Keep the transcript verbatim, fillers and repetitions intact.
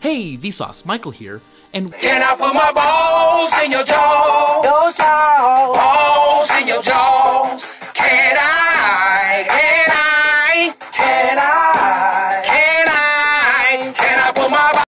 Hey, Vsauce, Michael here, and Can I put my balls